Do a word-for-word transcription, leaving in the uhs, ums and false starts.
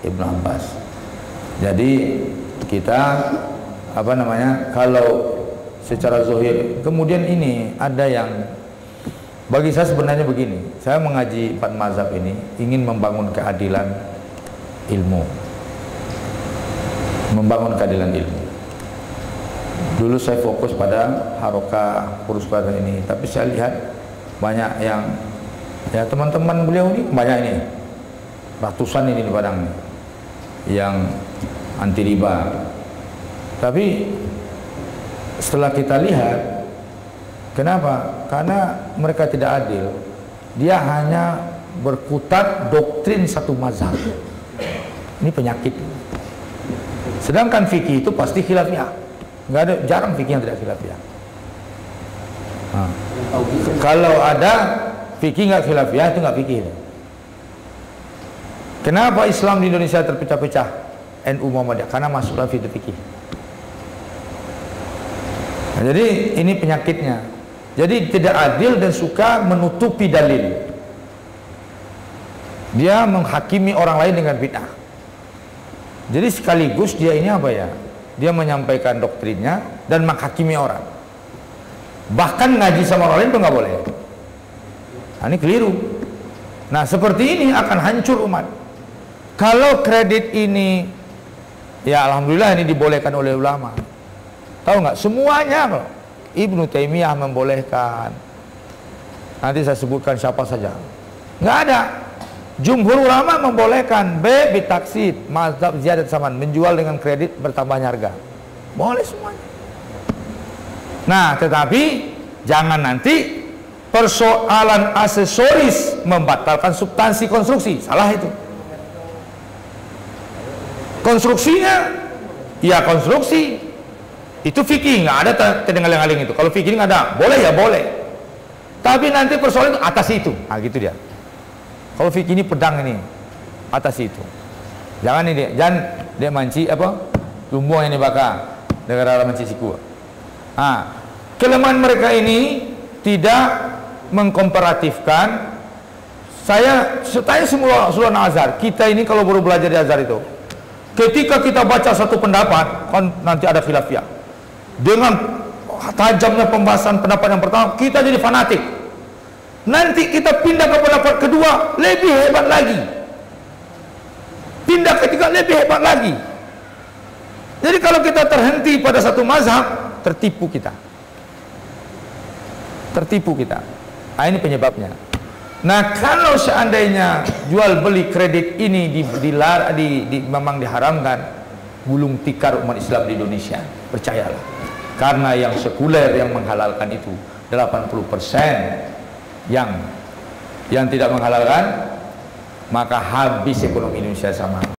Ibnu Abbas. Jadi kita apa namanya, kalau secara zahir, kemudian ini ada yang bagi saya sebenarnya begini, saya mengaji empat mazhab ini ingin membangun keadilan ilmu, membangun keadilan ilmu. Dulu saya fokus pada harokah perusahaan ini, tapi saya lihat banyak yang ya teman-teman beliau ini banyak ini, ratusan ini di Padang yang anti riba. Tapi setelah kita lihat, kenapa? Karena mereka tidak adil. Dia hanya berkutat doktrin satu mazhab. Ini penyakit. Sedangkan fikih itu pasti khilafiyah. Nggak ada, jarang fikih yang tidak khilafiyah. Nah, kalau ada fikih nggak khilafiyah, itu nggak fikih. Kenapa Islam di Indonesia terpecah-pecah? N U Muhammadiyah, karena masuklah fikih. Nah, jadi ini penyakitnya. Jadi tidak adil dan suka menutupi dalil. Dia menghakimi orang lain dengan bid'ah. Jadi sekaligus dia ini apa ya? Dia menyampaikan doktrinnya dan menghakimi orang. Bahkan ngaji sama orang lain pun nggak boleh. Nah, ini keliru. Nah, seperti ini akan hancur umat. Kalau kredit ini, ya alhamdulillah ini dibolehkan oleh ulama. Tahu nggak? Semuanya kok. Ibnu Taimiyah membolehkan. Nanti saya sebutkan siapa saja. Nggak ada. Jumhur ulama membolehkan. B bitaksid, mazhab ziyadat saman, menjual dengan kredit bertambahnya harga. Boleh semuanya. Nah, tetapi jangan nanti persoalan aksesoris membatalkan substansi konstruksi. Salah itu. Konstruksinya, ya konstruksi. Itu fikih, nggak ada terdengar-lengaling itu. Kalau fikih nggak ada, boleh ya boleh. Tapi nanti persoalan itu atas itu, nah gitu dia. Kalau fikih ini pedang ini, atas itu. Jangan ini dia, jangan dia manci apa? Lumbung ini bakar, negara manci siku. Nah, kelemahan mereka ini tidak mengkomparatifkan. Saya, saya semua seluruh Azhar. Kita ini kalau baru belajar di Azhar itu, ketika kita baca satu pendapat, kan nanti ada khilafiyah. Dengan tajamnya pembahasan pendapat yang pertama, kita jadi fanatik. Nanti kita pindah ke pendapat kedua, lebih hebat lagi. Pindah ketiga, lebih hebat lagi. Jadi kalau kita terhenti pada satu mazhab, tertipu kita. Tertipu kita. Nah, ini penyebabnya. Nah, kalau seandainya jual beli kredit ini di, di, di, di, memang diharamkan, gulung tikar umat Islam di Indonesia, percayalah. Karena yang sekuler yang menghalalkan itu delapan puluh persen, yang yang tidak menghalalkan, maka habis ekonomi Indonesia sama.